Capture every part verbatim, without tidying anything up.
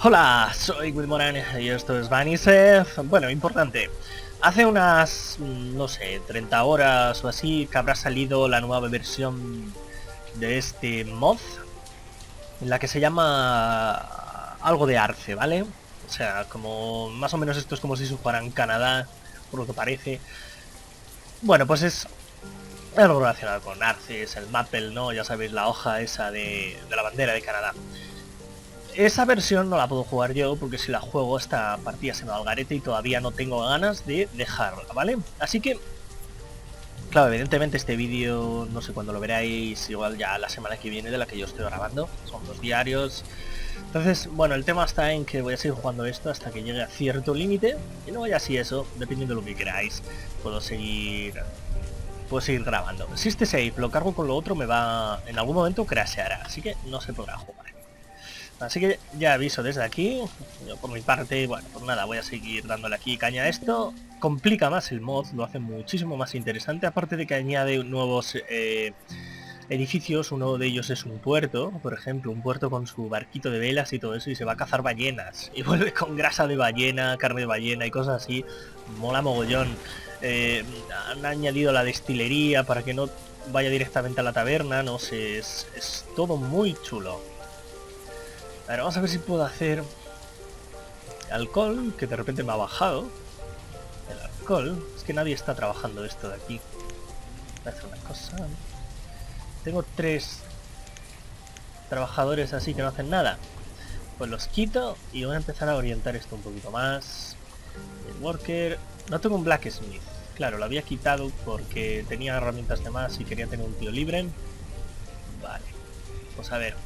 Hola, soy Will Moran y esto es Vanished. Bueno, importante. Hace unas, no sé, treinta horas o así que habrá salido la nueva versión de este mod, en la que se llama algo de Arce, ¿vale? O sea, como más o menos esto es como si se jugara en Canadá, por lo que parece. Bueno, pues es algo relacionado con Arce, es el Maple, ¿no? Ya sabéis, la hoja esa de, de la bandera de Canadá. Esa versión no la puedo jugar yo porque si la juego esta partida se me va al garete y todavía no tengo ganas de dejarla, ¿vale? Así que, claro, evidentemente este vídeo no sé cuándo lo veráis, igual ya la semana que viene de la que yo estoy grabando, son dos diarios. Entonces, bueno, el tema está en que voy a seguir jugando esto hasta que llegue a cierto límite y luego ya si eso, dependiendo de lo que queráis, puedo seguir... Puedo seguir grabando. Si este save lo cargo con lo otro me va... En algún momento crasheará, así que no se podrá jugar. Así que ya aviso desde aquí, yo por mi parte, bueno, pues nada, voy a seguir dándole aquí caña a esto. Complica más el mod, lo hace muchísimo más interesante, aparte de que añade nuevos eh, edificios. Uno de ellos es un puerto, por ejemplo, un puerto con su barquito de velas y todo eso, y se va a cazar ballenas, y vuelve con grasa de ballena, carne de ballena y cosas así, mola mogollón. Eh, han añadido la destilería para que no vaya directamente a la taberna, no sé, es, es todo muy chulo. A ver, vamos a ver si puedo hacer alcohol, que de repente me ha bajado. El alcohol, es que nadie está trabajando esto de aquí. Voy a hacer una cosa. Tengo tres trabajadores así que no hacen nada. Pues los quito y voy a empezar a orientar esto un poquito más. El worker... No tengo un blacksmith. Claro, lo había quitado porque tenía herramientas de más y quería tener un tío libre. Vale. Pues a ver.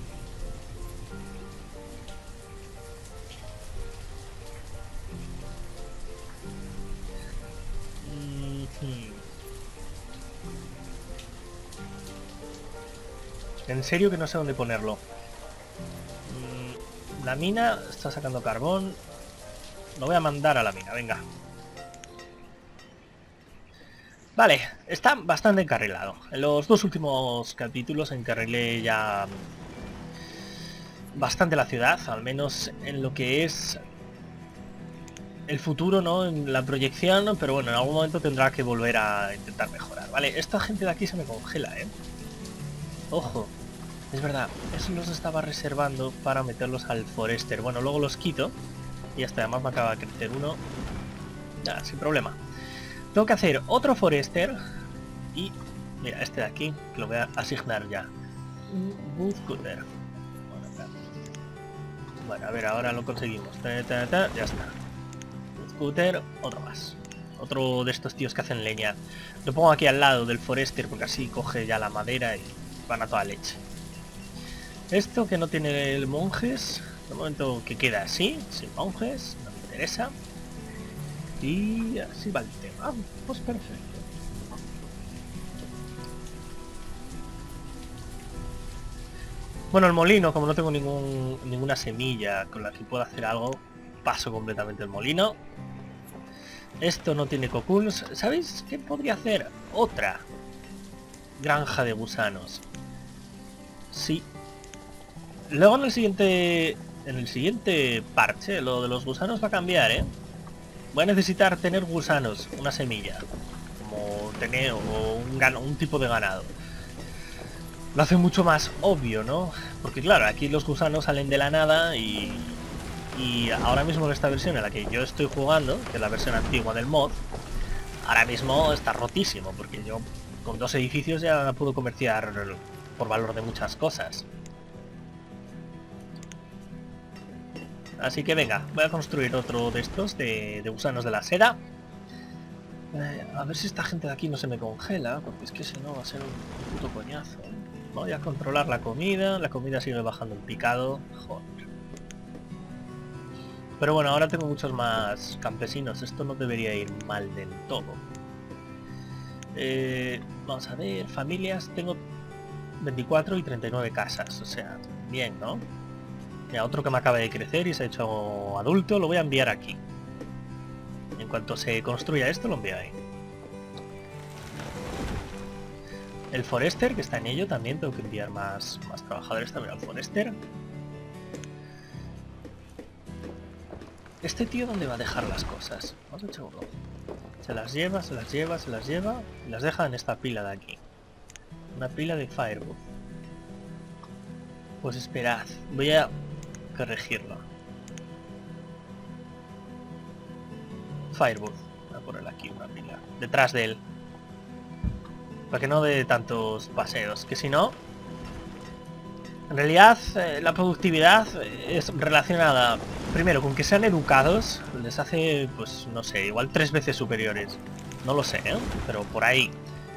En serio que no sé dónde ponerlo. La mina está sacando carbón. Lo voy a mandar a la mina, venga. Vale, está bastante encarrilado. En los dos últimos capítulos encarrilé ya bastante la ciudad, al menos en lo que es el futuro, ¿no? En la proyección, pero bueno, en algún momento tendrá que volver a intentar mejorar. Vale, esta gente de aquí se me congela, ¿eh? Ojo. Es verdad, eso los estaba reservando para meterlos al Forester. Bueno, luego los quito. Y hasta además me acaba de crecer uno. Ya, sin problema. Tengo que hacer otro Forester. Y, mira, este de aquí, que lo voy a asignar ya. Un scooter. Bueno, a ver, ahora lo conseguimos. Ta, ta, ta, ya está. Un scooter, otro más. Otro de estos tíos que hacen leña. Lo pongo aquí al lado del Forester porque así coge ya la madera y van a toda leche. Esto que no tiene el monjes, de momento que queda así, sin monjes, no me interesa. Y así va el tema. Pues perfecto. Bueno, el molino, como no tengo ningún, ninguna semilla con la que pueda hacer algo, paso completamente el molino. Esto no tiene cocoons. ¿Sabéis qué podría hacer? Otra granja de gusanos. Sí. Luego en el siguiente en el siguiente parche lo de los gusanos va a cambiar, ¿eh? Voy a necesitar tener gusanos, una semilla, como tener o un, un tipo de ganado. Lo hace mucho más obvio, ¿no? Porque claro, aquí los gusanos salen de la nada y, y ahora mismo en esta versión en la que yo estoy jugando, que es la versión antigua del mod, ahora mismo está rotísimo, porque yo con dos edificios ya puedo comerciar por valor de muchas cosas. Así que venga, voy a construir otro de estos, de, de gusanos de la seda. Eh, a ver si esta gente de aquí no se me congela, porque es que si no va a ser un puto coñazo. Voy a controlar la comida, la comida sigue bajando en picado. Joder. Pero bueno, ahora tengo muchos más campesinos, esto no debería ir mal del todo. Eh, vamos a ver, familias, tengo veinticuatro y treinta y nueve casas, o sea, bien, ¿no? Mira, otro que me acaba de crecer y se ha hecho adulto, lo voy a enviar aquí. En cuanto se construya esto, lo envío ahí. El Forester, que está en ello, también tengo que enviar más, más trabajadores también al Forester. ¿Este tío dónde va a dejar las cosas? Vamos a echar uno. Se las lleva, se las lleva, se las lleva y las deja en esta pila de aquí. Una pila de Firewood. Pues esperad, voy a corregirlo. Firewood. Voy a ponerle aquí una pila. Detrás de él. Para que no dé tantos paseos. Que si no... En realidad, eh, la productividad es relacionada, primero, con que sean educados. Les hace, pues, no sé, igual tres veces superiores. No lo sé, ¿eh? Pero por ahí.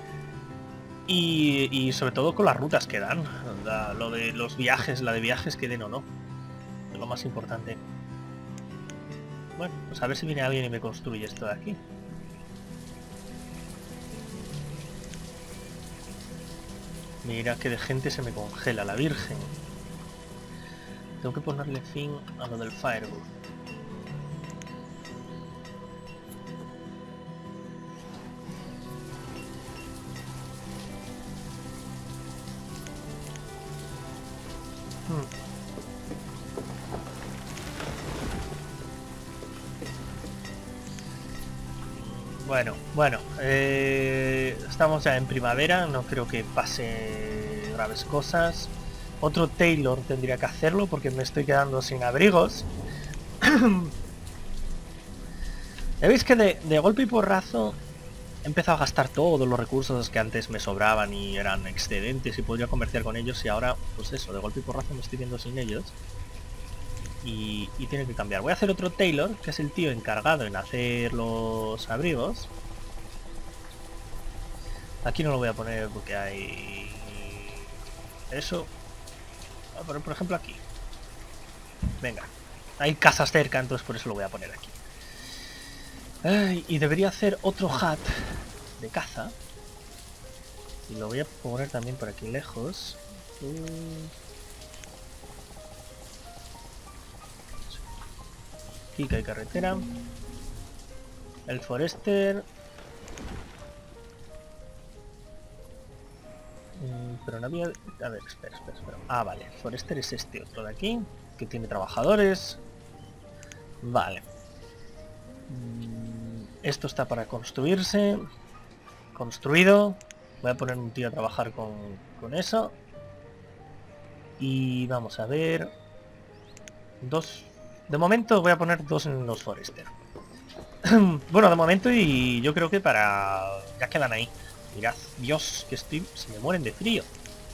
Y, y sobre todo con las rutas que dan. La, lo de los viajes, la de viajes que den o no. Es lo más importante. Bueno, pues a ver si viene alguien y me construye esto de aquí. Mira que de gente se me congela, la virgen. Tengo que ponerle fin a lo del Firewood. Hmm. Bueno, bueno, eh, estamos ya en primavera, no creo que pase graves cosas. Otro Taylor tendría que hacerlo porque me estoy quedando sin abrigos. Ya veis que de, de golpe y porrazo he empezado a gastar todos los recursos que antes me sobraban y eran excedentes y podría comerciar con ellos, y ahora, pues eso, de golpe y porrazo me estoy viendo sin ellos. Y, y tiene que cambiar. Voy a hacer otro Taylor, que es el tío encargado en hacer los abrigos. Aquí no lo voy a poner porque hay... Eso. Voy a poner, por ejemplo, aquí. Venga. Hay casas cerca, entonces por eso lo voy a poner aquí. Ay, y debería hacer otro hut de caza. Y lo voy a poner también por aquí lejos. Aquí que hay carretera. El Forester. Mm, pero no había... A ver, espera, espera, espera. Ah, vale. El Forester es este otro de aquí, que tiene trabajadores. Vale. Mm, esto está para construirse. Construido. Voy a poner un tío a trabajar con, con eso. Y vamos a ver... Dos... De momento voy a poner dos en los Forester. Bueno, de momento, y yo creo que para... Ya quedan ahí. Mirad, Dios, que estoy... Se me mueren de frío.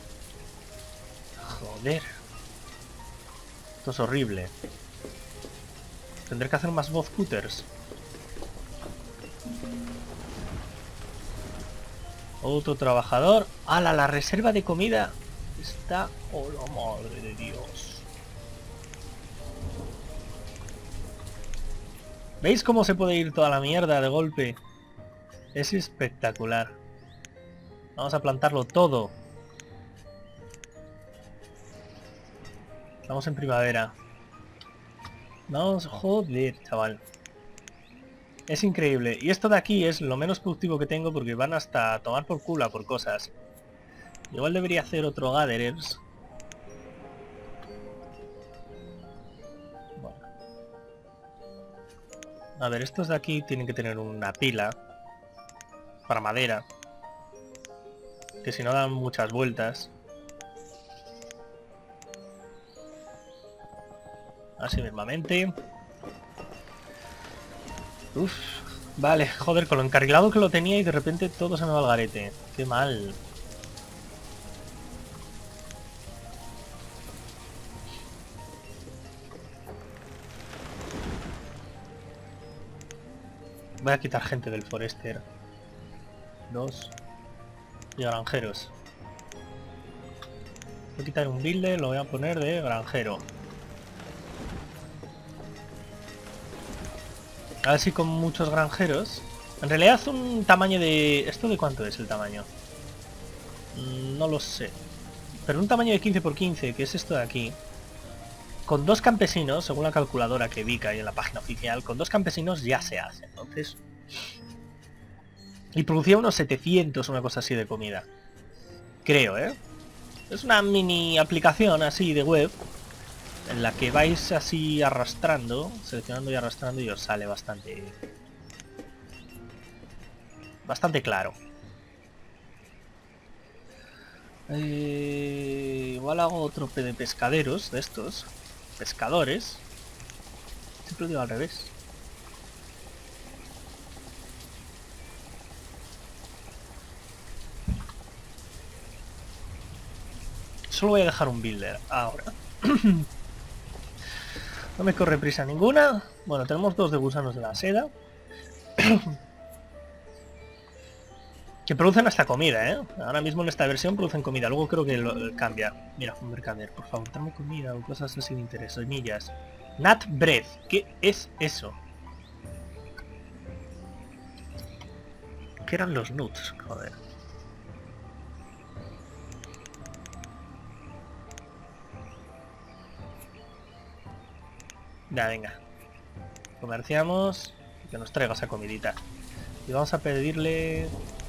Joder. Esto es horrible. Tendré que hacer más boss cutters. Otro trabajador. ¡Hala! La reserva de comida está... ¡Oh, la madre de Dios! ¿Veis cómo se puede ir toda la mierda de golpe? Es espectacular. Vamos a plantarlo todo. Estamos en primavera. Vamos, joder, chaval. Es increíble. Y esto de aquí es lo menos productivo que tengo porque van hasta a tomar por culo por cosas. Igual debería hacer otro Gatherers. Bueno. A ver, estos de aquí tienen que tener una pila para madera, que si no dan muchas vueltas. Así mismamente. Uf, vale, joder, con lo encarrilado que lo tenía y de repente todo se me va al garete. Qué mal. Voy a quitar gente del Forester. Dos. Y granjeros. Voy a quitar un builder, lo voy a poner de granjero. A ver si con muchos granjeros... En realidad un tamaño de... ¿Esto de cuánto es el tamaño? Mm, no lo sé. Pero un tamaño de quince por quince, que es esto de aquí. Con dos campesinos, según la calculadora que vi que hay en la página oficial, con dos campesinos ya se hace. Entonces... Y producía unos setecientos, una cosa así de comida. Creo, ¿eh? Es una mini aplicación así de web. en la que vais así arrastrando, seleccionando y arrastrando, y os sale bastante bastante claro. Eh, igual hago otro P de pescaderos de estos, pescadores. Siempre lo digo al revés. Solo voy a dejar un builder ahora. No me corre prisa ninguna. Bueno, tenemos dos de gusanos de la seda. Que producen hasta comida, ¿eh? Ahora mismo en esta versión producen comida. Luego creo que lo cambia. Mira, un mercader, por favor, dame comida o cosas así de interés. Semillas. Nut bread. ¿Qué es eso? ¿Qué eran los nuts? Joder. Ya, venga. Comerciamos. Que nos traiga esa comidita. Y vamos a pedirle...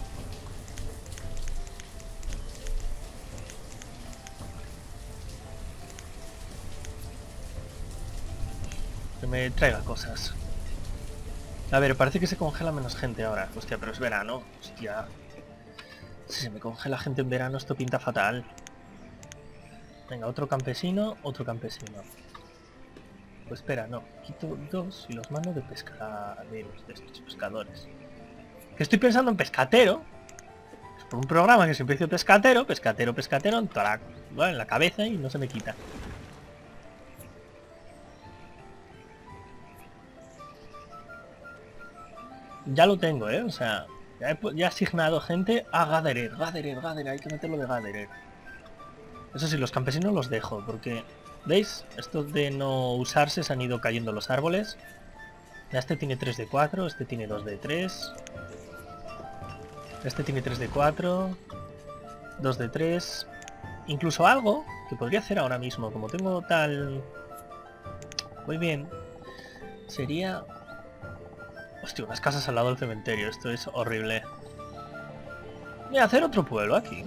que me traiga cosas. A ver, parece que se congela menos gente ahora. Hostia, pero es verano. Hostia. Si se me congela gente en verano, esto pinta fatal. Venga, otro campesino, otro campesino. Pues espera, no. Quito dos y los mando de pescaderos, de estos pescadores. Que estoy pensando en pescatero. Es por un programa que siempre hice pescatero, pescatero, pescatero, en toda la, bueno, en la cabeza y no se me quita. Ya lo tengo, ¿eh? O sea, ya he, ya he asignado gente a Gatherer, Gatherer, Gatherer, hay que meterlo de Gatherer. Eso sí, los campesinos los dejo, porque... ¿Veis? Estos de no usarse se han ido cayendo los árboles. Este tiene tres de cuatro, este tiene dos de tres. Este tiene tres de cuatro. dos de tres. Incluso algo que podría hacer ahora mismo, como tengo tal... Muy bien. Sería... Hostia, unas casas al lado del cementerio, esto es horrible. Voy a hacer otro pueblo aquí.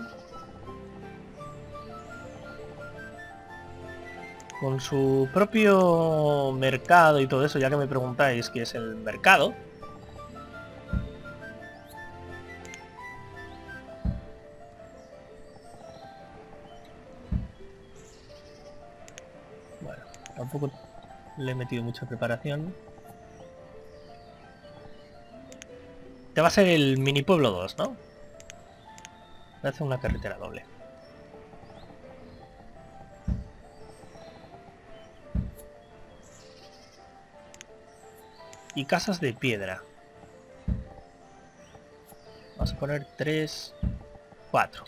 Con su propio mercado y todo eso, ya que me preguntáis qué es el mercado. Bueno, tampoco le he metido mucha preparación. Te va a ser el mini pueblo dos, ¿no? Me hace una carretera doble. Y casas de piedra. Vamos a poner tres, cuatro.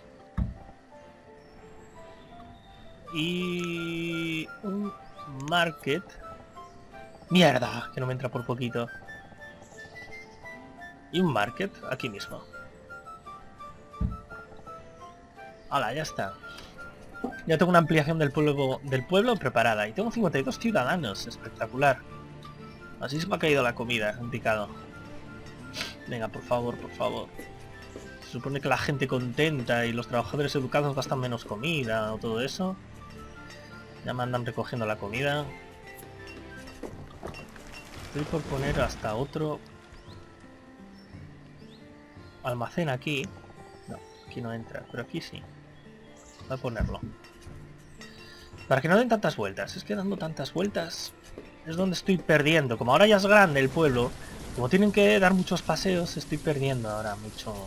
Y un market. Mierda, que no me entra por poquito. Y un market aquí mismo. Hala, ya está. Ya tengo una ampliación del pueblo del pueblo preparada. Y tengo cincuenta y dos ciudadanos. Espectacular. Así se me ha caído la comida, en picado. Venga, por favor, por favor. Se supone que la gente contenta y los trabajadores educados gastan menos comida o todo eso. Ya me andan recogiendo la comida. Estoy por poner hasta otro almacén aquí. No, aquí no entra, pero aquí sí. Voy a ponerlo. Para que no den tantas vueltas. Es que dando tantas vueltas es donde estoy perdiendo. Como ahora ya es grande el pueblo, como tienen que dar muchos paseos, estoy perdiendo ahora mucho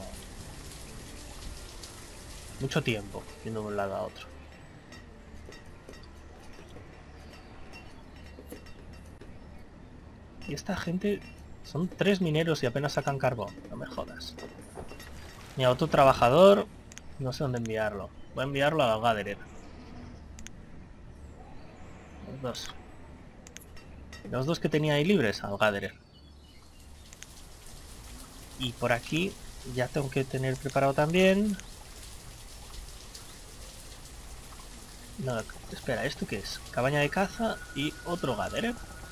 mucho tiempo yendo de un lado a otro. Y esta gente son tres mineros y apenas sacan carbón. No me jodas. Mi otro trabajador, no sé dónde enviarlo. Voy a enviarlo a Gatherer. Los dos. Los dos que tenía ahí libres, al Gatherer. Y por aquí ya tengo que tener preparado también... No, espera, ¿esto qué es? Cabaña de caza y otro Gatherer.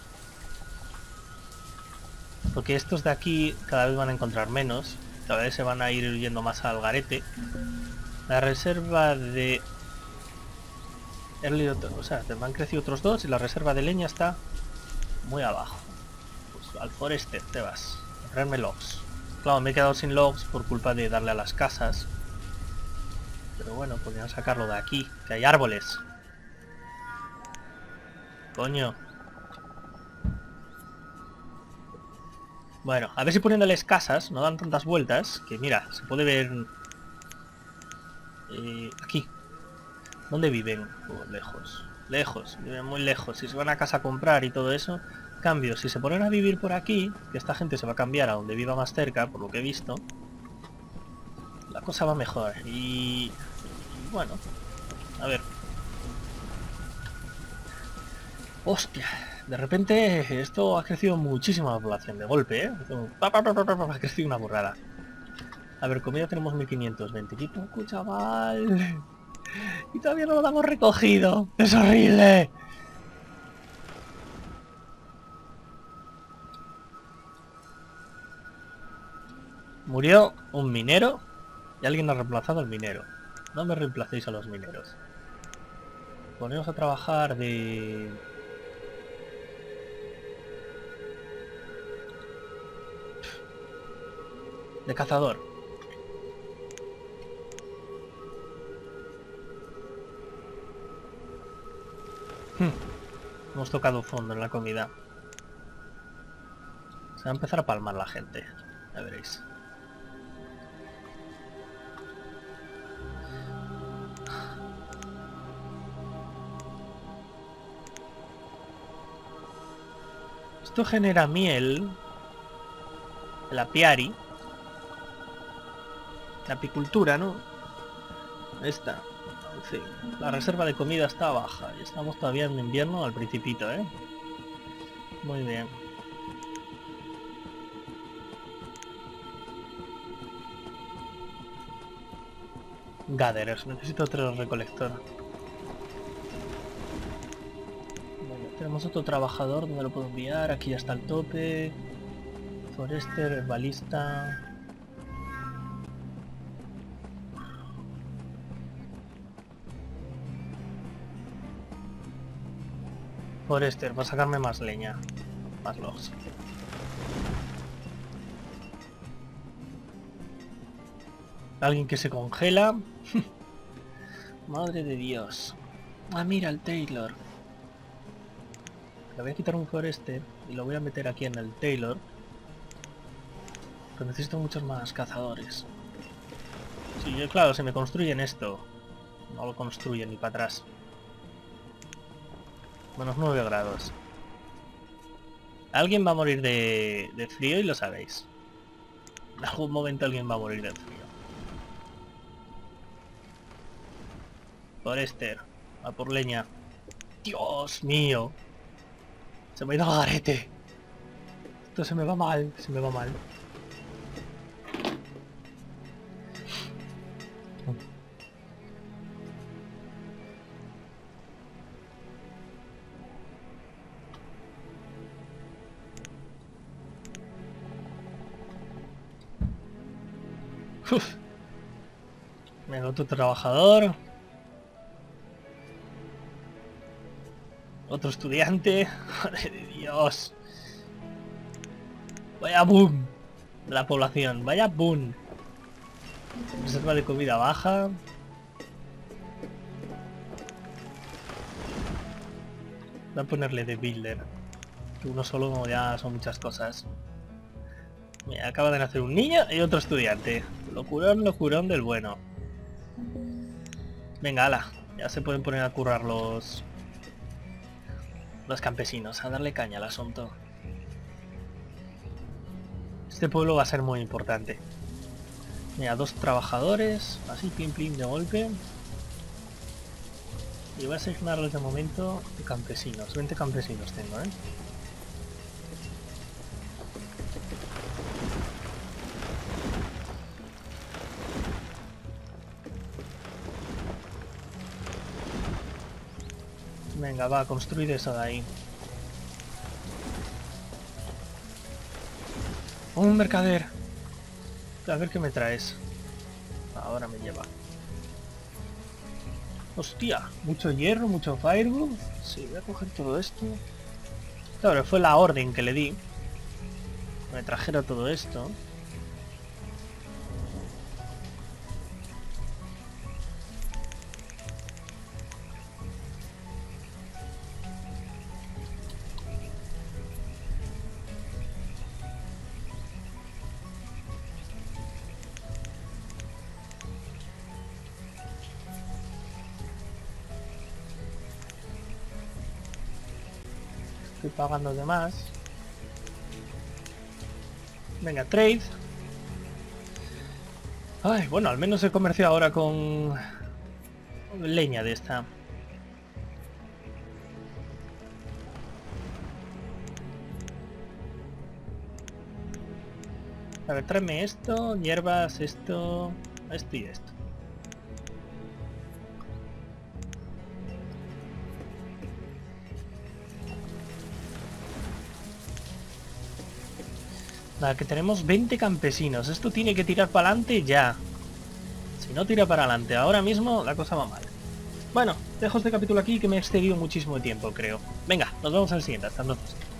Porque estos de aquí cada vez van a encontrar menos. Cada vez se van a ir yendo más al garete. La reserva de... Early otro, o sea, te me han crecido otros dos y la reserva de leña está muy abajo. Pues al Forester te vas. A traerme logs. Claro, me he quedado sin logs por culpa de darle a las casas. Pero bueno, podrían sacarlo de aquí, que hay árboles. Coño. Bueno, a ver si poniéndoles casas no dan tantas vueltas. Que mira, se puede ver... Eh, aquí. ¿Dónde viven? Oh, lejos. Lejos, viven muy lejos. Si se van a casa a comprar y todo eso... Cambio, si se ponen a vivir por aquí, que esta gente se va a cambiar a donde viva más cerca, por lo que he visto, la cosa va mejor. Y... y bueno, a ver. Hostia, de repente esto ha crecido muchísimo la población de golpe, ¿eh? Ha crecido una burrada. A ver, comida tenemos mil quinientos veinte. ¡Qué poco, chaval! Y todavía no lo hemos recogido. ¡Es horrible! Murió un minero y alguien ha reemplazado al minero. No me reemplacéis a los mineros. Ponemos a trabajar de... de cazador. Hmm. Hemos tocado fondo en la comida. Se va a empezar a palmar la gente. Ya veréis. Esto genera miel. El apiari. La apicultura, ¿no? Esta. En fin, la reserva de comida está baja. Y estamos todavía en invierno al principito, ¿eh? Muy bien. Gatherers. Necesito otro recolector. Tenemos otro trabajador, ¿dónde lo puedo enviar? Aquí ya está el tope. Forester, balista. Forester, para sacarme más leña. Más logs. Alguien que se congela. Madre de Dios. Ah, mira el Taylor. Le voy a quitar un Forester y lo voy a meter aquí en el Taylor. Pero necesito muchos más cazadores. Sí, claro, se me construyen esto. No lo construyen ni para atrás. Menos nueve grados. Alguien va a morir de, de frío y lo sabéis. En algún momento alguien va a morir de frío. Forester, a por leña. Dios mío. Se me ha ido el garete. Esto se me va mal, se me va mal. Uf. Venga, otro trabajador. Otro estudiante. Madre de Dios. Vaya boom. De la población. Vaya boom. Reserva de comida baja. Voy a ponerle de builder. Que uno solo como ya son muchas cosas. Mira, acaba de nacer un niño y otro estudiante. Locurón, locurón del bueno. Venga, ala. Ya se pueden poner a currar los... los campesinos. A darle caña al asunto. Este pueblo va a ser muy importante. Mira, dos trabajadores. Así, pim, pim, de golpe. Y voy a asignarles de momento de campesinos. veinte campesinos tengo, ¿eh? Venga, va, construir eso de ahí. Un mercader. A ver qué me traes. Ahora me lleva. Hostia, mucho hierro, mucho firewood. Sí, voy a coger todo esto. Claro, fue la orden que le di. Me trajera todo esto. Estoy pagando de más. Venga, trade. Ay, bueno, al menos he comerciado ahora con leña de esta. A ver, tráeme esto, hierbas, esto, esto y esto. Vale, que tenemos veinte campesinos. Esto tiene que tirar para adelante ya. Si no tira para adelante ahora mismo, la cosa va mal. Bueno, dejo este capítulo aquí que me he excedido muchísimo tiempo, creo. Venga, nos vemos en el siguiente. Hasta entonces.